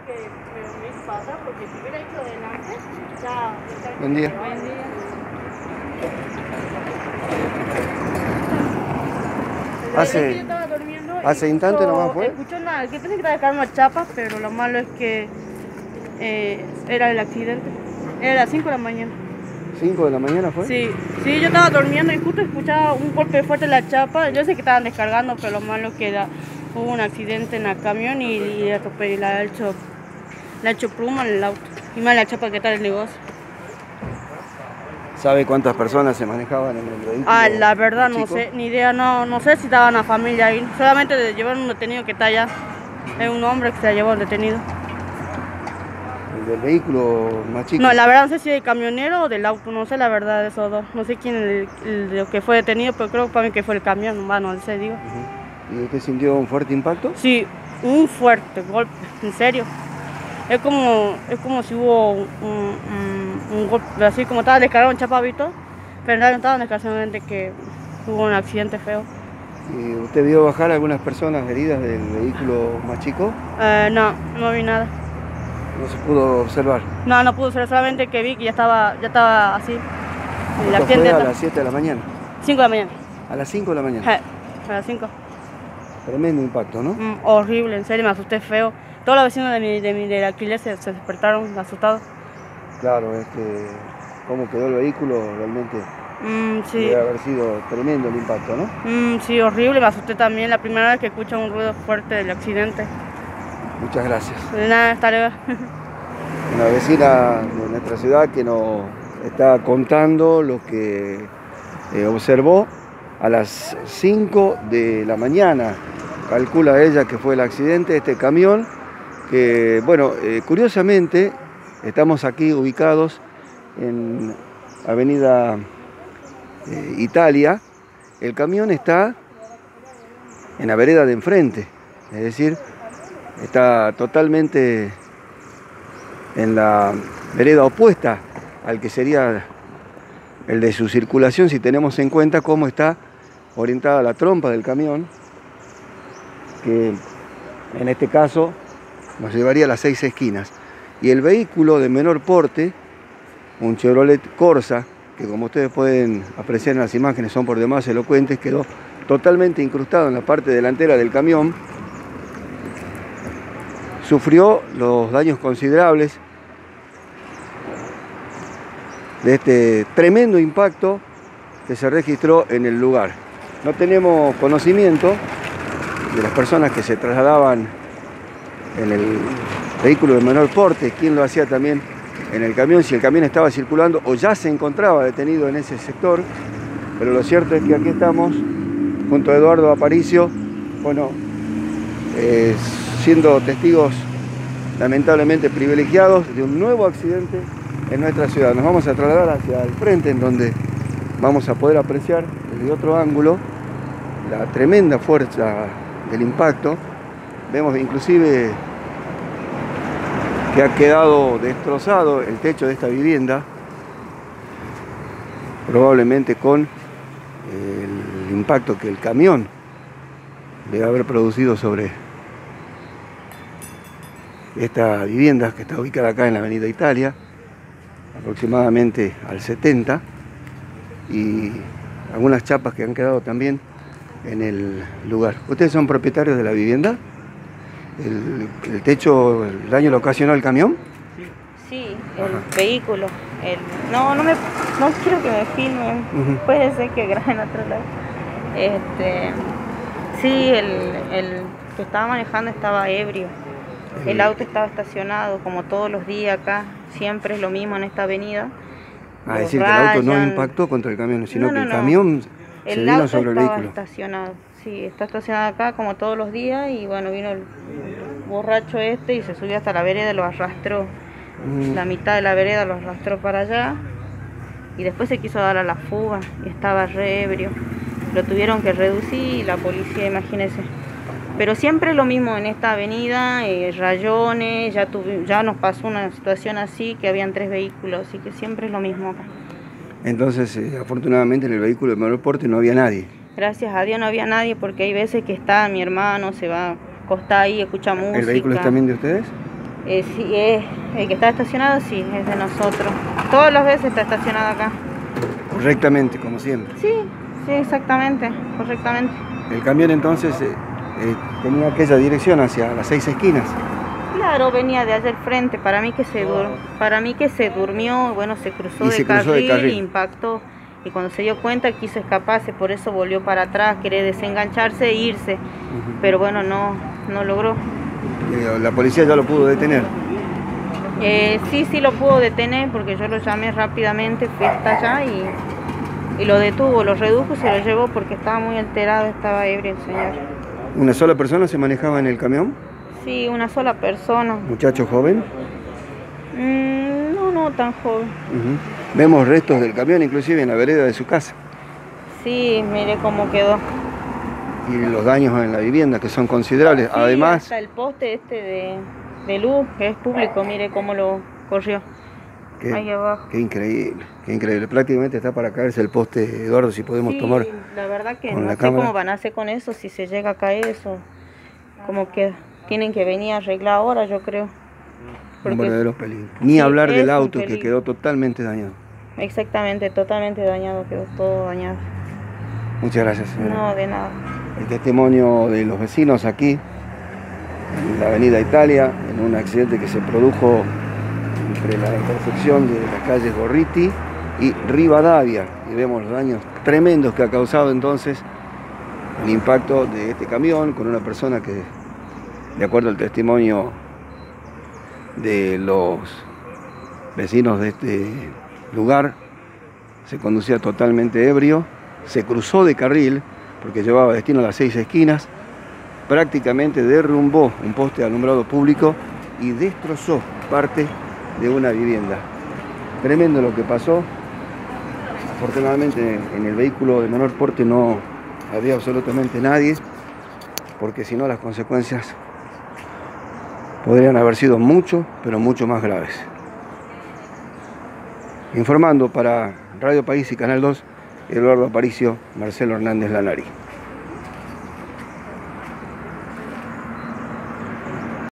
que me hizo pasar porque si hubiera hecho delante, ya... Buen día. Buen día. Hace- Yo estaba durmiendo y hace instante nomás fue. escucho nada, que pensé que estaba dejando una chapa, pero lo malo es que era el accidente. Era las 5 de la mañana. 5 de la mañana fue. Sí, sí, yo estaba durmiendo y justo escuchaba un golpe fuerte en la chapa. Yo sé que estaban descargando, pero lo malo es que hubo un accidente en el camión y le ha hecho pluma en el auto. Y más la chapa que está en el negocio. ¿Sabe cuántas personas se manejaban en el vehículo? Ah, la verdad no chico? sé, ni idea, no sé si estaba una familia ahí. Solamente llevaron un detenido que está allá. Es un hombre que se llevó al detenido. ¿El del vehículo más chico? No, la verdad no sé si es el camionero o del auto, no sé la verdad de esos dos. No sé quién es el que fue detenido, pero creo para mí que fue el camión, bueno, no sé, digo. ¿Y usted sintió un fuerte impacto? Sí, un fuerte golpe, en serio. Es como si hubo un golpe, así como estaba descargado en Chapavito, pero en realidad no estaban descargadamente que hubo un accidente feo. ¿Y usted vio bajar algunas personas heridas del vehículo más chico? No vi nada. No se pudo observar. No pudo ser, solamente que vi que ya estaba así. El Esto accidente fue a las 7 de la mañana. 5 de la mañana. A las 5 de la mañana. A las 5. Tremendo impacto, ¿no? Horrible, en serio, me asusté feo. Todos los vecinos del alquiler se despertaron asustados. Claro, es que cómo quedó el vehículo realmente Sí. debe haber sido tremendo el impacto, ¿no? Sí, horrible, me asusté también. La primera vez que escucho un ruido fuerte del accidente. Muchas gracias. De nada, hasta luego. Una vecina de nuestra ciudad que nos está contando lo que observó a las 5 de la mañana. Calcula ella que fue el accidente, este camión, que, bueno, curiosamente, estamos aquí ubicados en Avenida Italia. El camión está en la vereda de enfrente, es decir, está totalmente en la vereda opuesta al que sería el de su circulación, si tenemos en cuenta cómo está orientada la trompa del camión, que en este caso nos llevaría a las 6 esquinas. Y el vehículo de menor porte, un Chevrolet Corsa, que como ustedes pueden apreciar en las imágenes son por demás elocuentes, quedó totalmente incrustado en la parte delantera del camión. Sufrió los daños considerables de este tremendo impacto que se registró en el lugar. No tenemos conocimiento de las personas que se trasladaban en el vehículo de menor porte, quién lo hacía también en el camión, si el camión estaba circulando o ya se encontraba detenido en ese sector, pero lo cierto es que aquí estamos junto a Eduardo Aparicio, bueno, siendo testigos lamentablemente privilegiados de un nuevo accidente en nuestra ciudad. Nos vamos a trasladar hacia el frente, en donde vamos a poder apreciar desde otro ángulo la tremenda fuerza del impacto. Vemos inclusive que ha quedado destrozado el techo de esta vivienda, probablemente con el impacto que el camión debe haber producido sobre esta vivienda que está ubicada acá en la Avenida Italia, aproximadamente al 70, y algunas chapas que han quedado también en el lugar. ¿Ustedes son propietarios de la vivienda? ¿El techo, el daño lo ocasionó el camión? Sí, el vehículo. No quiero que me filmen. Puede ser que graben a otro lado. Sí, el que estaba manejando estaba ebrio. El auto estaba estacionado como todos los días acá. Siempre es lo mismo en esta avenida. Es decir, que el auto no impactó contra el camión, sino que el camión se vino sobre el vehículo. Estacionado. Sí, está estacionado acá como todos los días y bueno, vino el borracho este y se subió hasta la vereda, lo arrastró. La mitad de la vereda lo arrastró para allá y después se quiso dar a la fuga y estaba re ebrio. Lo tuvieron que reducir y la policía, imagínense. Pero siempre lo mismo en esta avenida, rayones, ya nos pasó una situación así, que habían 3 vehículos, así que siempre es lo mismo acá. Entonces, afortunadamente en el vehículo de menor porte no había nadie. Gracias a Dios no había nadie, porque hay veces que está mi hermano, se va a acostar ahí, escucha música. ¿El vehículo es también de ustedes? Sí, el que está estacionado, sí, es de nosotros. Todas las veces está estacionado acá. Correctamente, como siempre. Sí, sí, exactamente, correctamente. El camión entonces tenía aquella dirección hacia las 6 esquinas. Claro, venía de allá al frente. Para mí que se durmió, bueno, se cruzó de carril, impactó. Y cuando se dio cuenta quiso escaparse, por eso volvió para atrás, quería desengancharse e irse. Pero bueno, no logró. ¿La policía ya lo pudo detener? Sí lo pudo detener porque yo lo llamé rápidamente, fui hasta allá y lo detuvo, lo redujo y se lo llevó porque estaba muy alterado, estaba ebrio el señor. ¿Una sola persona se manejaba en el camión? Sí, una sola persona. ¿Muchacho joven? No tan joven. Vemos restos del camión inclusive en la vereda de su casa. Sí, mire cómo quedó. Y los daños en la vivienda que son considerables. Sí, además, hasta el poste de luz, que es público, mire cómo lo corrió. Ahí abajo. Qué increíble. Prácticamente está para caerse el poste, Eduardo, si podemos tomar. La verdad que con no la sé cámara. cómo van a hacer con eso, si se llega a caer eso. Como que tienen que venir a arreglar ahora, yo creo. Un verdadero peligro. Ni hablar del auto que quedó totalmente dañado. Exactamente, totalmente dañado, quedó todo dañado. Muchas gracias, señora. No, de nada. El testimonio de los vecinos aquí, en la avenida Italia, en un accidente que se produjo entre la intersección de las calles Gorriti y Rivadavia. Y vemos los daños tremendos que ha causado entonces el impacto de este camión con una persona que, de acuerdo al testimonio de los vecinos de este lugar, se conducía totalmente ebrio, se cruzó de carril porque llevaba destino a las 6 esquinas, prácticamente derrumbó un poste de alumbrado público y destrozó parte de una vivienda. Tremendo lo que pasó. Afortunadamente en el vehículo de menor porte no había absolutamente nadie, porque si no las consecuencias podrían haber sido mucho, pero mucho más graves. Informando para Radio País y Canal 2, Eduardo Aparicio, Marcelo Hernández Lanari.